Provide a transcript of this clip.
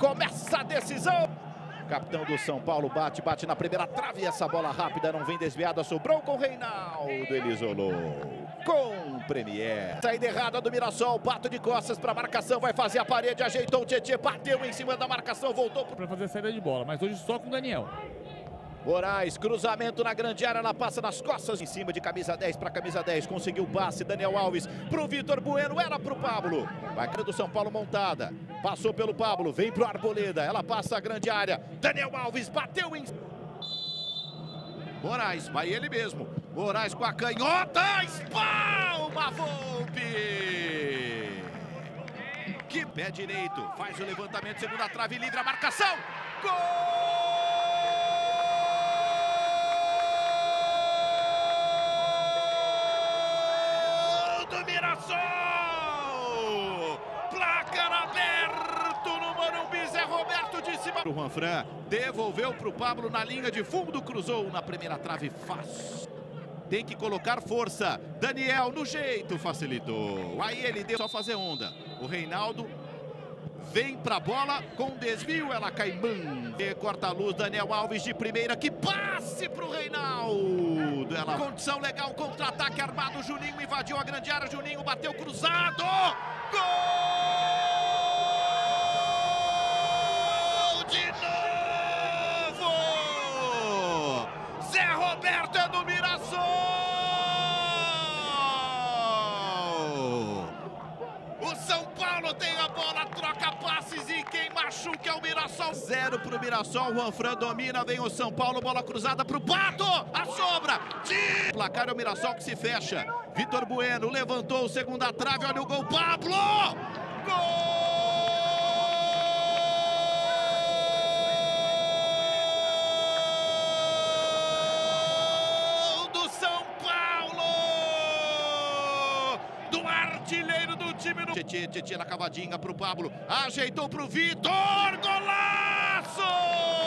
Começa a decisão. Capitão do São Paulo bate na primeira trave. Essa bola rápida não vem desviada. Sobrou com Reinaldo. Ele isolou com Premier. Saída errada do Mirassol. Pato de costas para marcação. Vai fazer a parede. Ajeitou o Tietê. Bateu em cima da marcação. Voltou para fazer a saída de bola. Mas hoje só com o Daniel. Moraes, cruzamento na grande área, ela passa nas costas, em cima de camisa 10 para camisa 10, conseguiu o passe, Daniel Alves pro Vitor Bueno, era pro Pablo, vai do São Paulo montada, passou pelo Pablo, vem pro Arboleda, ela passa a grande área, Daniel Alves bateu em... Moraes, vai ele mesmo, Moraes com a canhota, espalma Volpi! Que pé direito, faz o levantamento, segunda trave, livre a marcação, gol! Mirassol! Placar aberto no Morumbi, Zé Roberto de cima. O Juanfran devolveu para o Pablo na linha de fundo, cruzou na primeira trave, fácil. Tem que colocar força. Daniel no jeito, facilitou. Aí ele deu só fazer onda. O Reinaldo vem para a bola com desvio, ela cai. Corta a luz, Daniel Alves de primeira, que passe para o Reinaldo. Ela... Condição legal, contra-ataque armado, Juninho invadiu a grande área, Juninho bateu cruzado. Gol de novo! Zé Roberto é do Mirassol! O São Paulo tem a bola, troca passes e quem machuca é o Mirassol. 0 pro Mirassol, Juanfran domina, vem o São Paulo, bola cruzada pro Pato, a sobra de... Placar é o Mirassol que se fecha. Vitor Bueno levantou, segunda trave, olha o gol, Pablo! Gol! Do artilheiro do time no... Tietê na cavadinha pro Pablo, ajeitou pro Vitor, golaço!